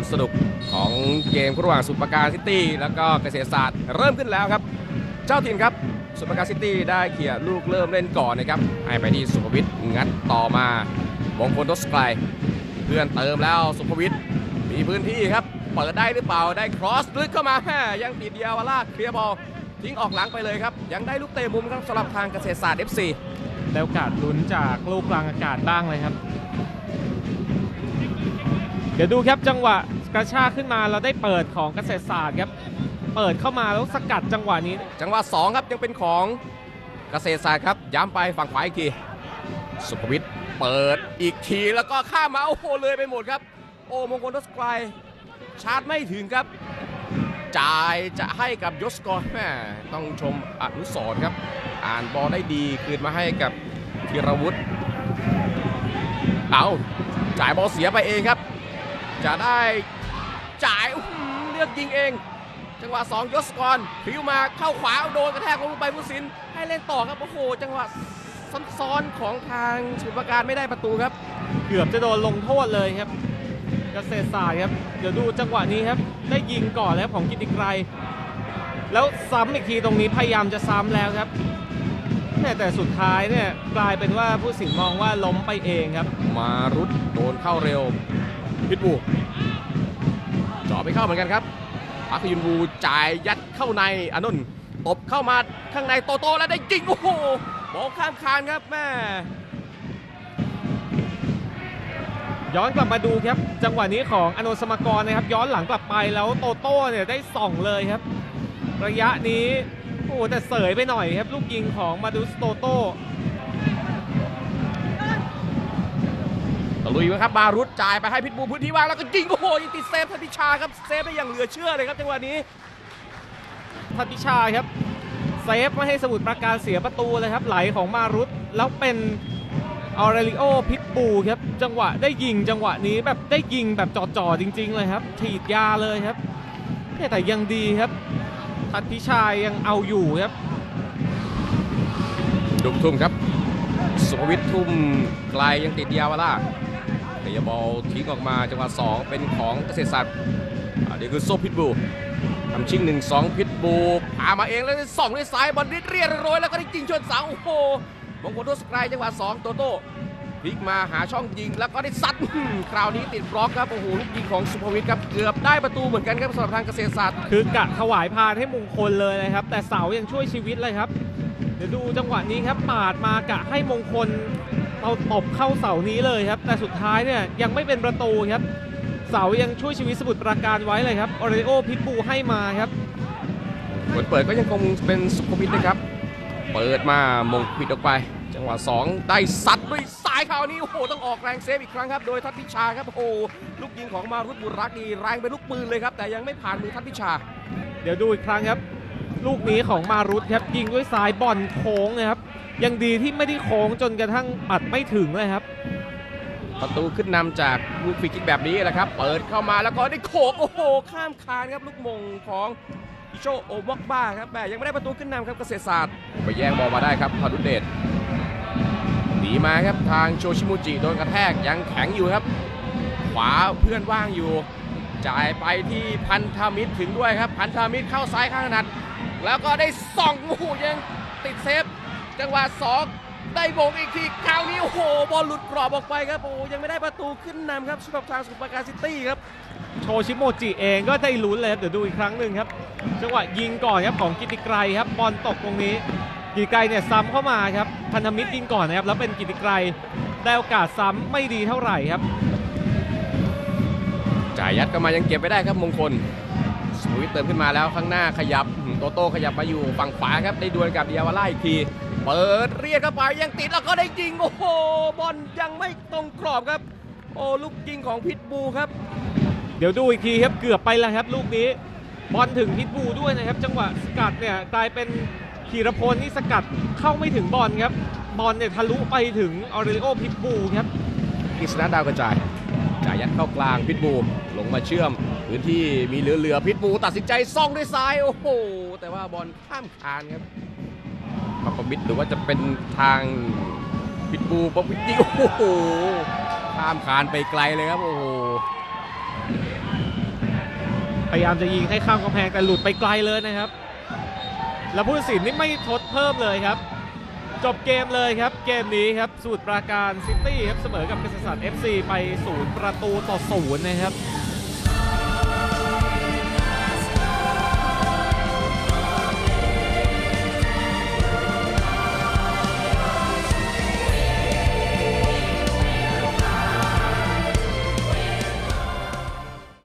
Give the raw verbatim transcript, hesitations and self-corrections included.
สนุกของเกมระหว่างสมุทรปราการซิตี้แล้วก็เกษตรศาสตร์เริ่มขึ้นแล้วครับเจ้าถิ่นครับสมุทรปราการซิตี้ได้เขี่ยลูกเริ่มเล่นก่อนนะครับให้ไปที่สุภวิทย์งัดต่อมามงคลทศไกรเพื่อนเติมแล้วสุภวิทย์มีพื้นที่ครับเปิดได้หรือเปล่าได้ครอสลึกเข้ามาแม่ยังติดเดียวลากเคลียร์บอลทิ้งออกหลังไปเลยครับยังได้ลูกเตะมุมครับสำหรับทางเกษตรศาสตร์ เอฟ ซีได้โอกาสลุ้นจากลูกกลางอากาศบ้างเลยครับเดี๋ยวดูครับจังหวะกระชากขึ้นมาเราได้เปิดของเกษตรศาสตร์ครับเปิดเข้ามาแล้วสกัดจังหวะนี้จังหวะสองครับยังเป็นของเกษตรศาสตร์ครับย้ำไปฝั่งขวาอีกทีสุภวิทย์เปิดอีกทีแล้วก็ข้ามมาโอ้โหเลยไปหมดครับโอ้มงคลทศไกรชาร์จไม่ถึงครับจ่ายจะให้กับยศกรแม่ต้องชมอนุสรณ์ครับอ่านบอลได้ดีคืนมาให้กับธีรวุฒิเอาจ่ายบอลเสียไปเองครับจะได้จ่ายเลือกยิงเองจังหวะสองยศกรผิวมาเข้าขวาโดนกระแทกลงไปผู้สินให้เล่นต่อครับโอ้โหจังหวะซ้อนๆของทางสมุทรปราการไม่ได้ประตูครับเกือบจะโดนลงโทษเลยครับเกษตรศาสตร์ครับเดี๋ยวดูจังหวะนี้ครับได้ยิงก่อนแล้วของกิติไกรแล้วซ้ำอีกทีตรงนี้พยายามจะซ้ำแล้วครับแต่สุดท้ายเนี่ยกลายเป็นว่าผู้สินมองว่าล้มไปเองครับมารุดโดนเข้าเร็วพิทบูจ่อไปเข้าเหมือนกันครับพักยุนบูจ่ายยัดเข้าในอนุนตบเข้ามาข้างในโตโตแล้วได้ยิงโอ้โหบอลข้ามคานครับแม่ย้อนกลับมาดูครับจังหวะนี้ของอโนสมกรนะครับย้อนหลังกลับไปแล้วโตโต้เนี่ยได้ส่องเลยครับระยะนี้โอ้แต่เสยไปหน่อยครับลูกยิงของมาดูสโตโต้ตะลุยครับมารุดจ่ายไปให้พิทบูพื้นที่ว่างแล้วก็ยิงโอ้โหยิงติดเซฟทันพิชาครับเซฟได้อย่างเหลือเชื่อเลยครับจังหวะนี้ทันพิชาครับเซฟไม่ให้สมุทรปราการเสียประตูเลยครับไหลของมารุดแล้วเป็นออเรลิโอพิทบูครับจังหวะได้ยิงจังหวะนี้แบบได้ยิงแบบจ่อๆจริงๆเลยครับถีดยาเลยครับแต่ยังดีครับทันพิชายังเอาอยู่ครับดุทุ่มครับสุภวิทย์ทุ่มไกลยังติดยาวล่าเตะบอลทิ้งออกมาจังหวะสองเป็นของเกษตรศาสตร์เดี๋ยวคือโซพิทบูทำชิงหนึ่งสองพิทบูพามาเองแล้วส่องด้วยซ้ายบอลนิดเรียบร้อยแล้วก็ได้ยิงชนเสาโอ้โหมงคลทศไกรจังหวะสองโตโต้พลิกมาหาช่องยิงแล้วก็ได้ซัดคราวนี้ติดบล็อกครับโอ้โหลูกยิงของสุภวิทย์ครับเกือบได้ประตูเหมือนกันครับสำหรับทางเกษตรศาสตร์คือกะถวายพานให้มงคลเลยนะครับแต่เสายังช่วยชีวิตเลยครับเดี๋ยวดูจังหวะนี้ครับปาดมากะให้มงคลเอาตบเข้าเสานี้เลยครับแต่สุดท้ายเนี่ยยังไม่เป็นประตูครับเสายังช่วยชีวิตสมุทรปราการไว้เลยครับออเรโอพิทบูให้มาครับคนเปิดก็ยังคงเป็นสุภวิทย์นะครับเปิดมามงปิดออกไปจังหวะสองได้ซัดด้วยซ้ายคราวนี้โอ้โหต้องออกแรงเซฟอีกครั้งครับโดยทัพพิชาครับโอ้โหลูกยิงของมารุตบุรักดีแรงเป็นลูกปืนเลยครับแต่ยังไม่ผ่านมือทัพพิชาเดี๋ยวดูอีกครั้งครับลูกนี้ของมารุตครับยิงด้วยซ้ายบอลโค้งนะครับยังดีที่ไม่ได้โค้งจนกระทั่งปัดไม่ถึงเลยครับประตูขึ้นนำจากลูกฟรีคิกแบบนี้แหละครับเปิดเข้ามาแล้วก็ได้โขกโอ้โหข้ามคานครับลูกมงของอิโชโอวอกบ้าครับแต่ยังไม่ได้ประตูขึ้นนำครับเกษตรศาสตร์ไปแย่งบอลมาได้ครับพานุเดชหนีมาครับทางโชชิมุจิโดนกระแทกยังแข็งอยู่ครับขวาเพื่อนว่างอยู่จ่ายไปที่พันธมิตรถึงด้วยครับพันธมิตรเข้าซ้ายข้างถนัดแล้วก็ได้ส่องโอ้โหยังติดเซฟจังหวะสองได้โบกอีกทีคราวนี้โอ้โหบอลหลุดกรอบออกไปครับโอ้ยังไม่ได้ประตูขึ้นนำครับสำหรับทางสมุทรปราการซิตี้ครับโชชิโมจิเองก็ได้ลุ้นเลยครับเดี๋ยวดูอีกครั้งหนึ่งครับจังหวะยิงก่อนครับของกิติไกรครับบอลตกตรงนี้กิติไกรเนี่ยซ้ำเข้ามาครับพันธมิตรยิงก่อนนะครับแล้วเป็นกิติไกรได้โอกาสซ้ำไม่ดีเท่าไหร่ครับจ่ายยัดก็มายังเก็บไม่ได้ครับมงคลสวิตเติมขึ้นมาแล้วข้างหน้าขยับโตโต้ขยับมาอยู่ฝั่งขวาครับได้ดวลกับดิอาวาล่าอีกทีเปิดเรียกเข้าไปยังติดแล้วก็ได้ยิงโอ้โหบอลยังไม่ตรงกรอบครับโอ้ลูกยิงของพิทบูครับเดี๋ยวดูอีกทีครับเกือบไปแล้วครับลูกนี้บอลถึงพิทบูด้วยนะครับจังหวะสกัดเนี่ยกลายเป็นธีรพลนี่สกัดเข้าไม่ถึงบอลครับบอลเนี่ยทะลุไปถึงออเรลิโอพิทบูครับกฤษณะดาวกระจายจ่ายยัดเข้ากลางพิทบูลงมาเชื่อมพื้นที่มีเหลือๆพิทบูตัดสินใจซ่องด้วยซ้ายโอ้โหแต่ว่าบอลข้ามคานครับปัปมิตรหรือว่าจะเป็นทางพิทบูปัปมิตรยิงโอ้โหข้ามคานไปไกลเลยครับโอ้โหพยายามจะยิงให้ข้ามกำแพงแต่หลุดไปไกลเลยนะครับแล้วผู้ตัดสินนี่ไม่ทดเพิ่มเลยครับจบเกมเลยครับเกมนี้ครับสมุทรปราการซิตี้ครับเสมอกับเกษตรศาสตร์ เอฟ ซี ไปศูนย์ประตูต่อศูนย์นะครับ